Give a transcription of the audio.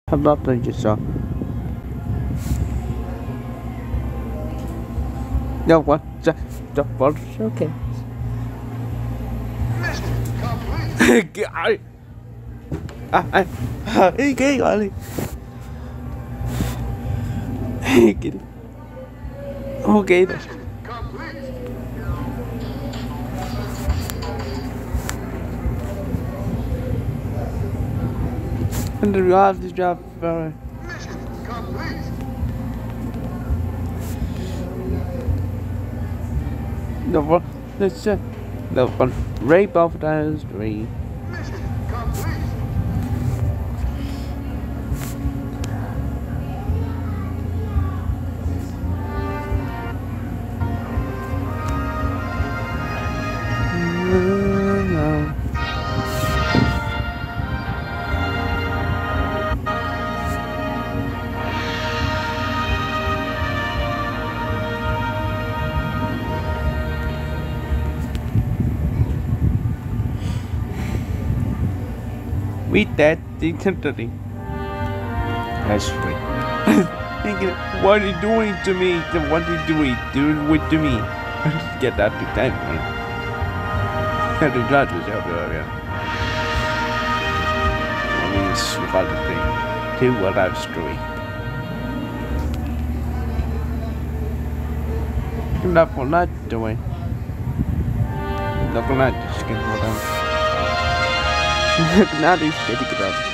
I'm not doing just so. No, what? The what? Okay. Get it. Get it. Okay. And we have this job very. The one, let's check. The one, rape of those three. With that, intently. That's right. Thinking, what are you doing to me? What are you doing? Doing with to me? Get that to time, man. Had to judge yourself earlier. I mean, it's about the thing. To what I've doing. Not for not doing. Not for not just getting more down. Now he's getting it up.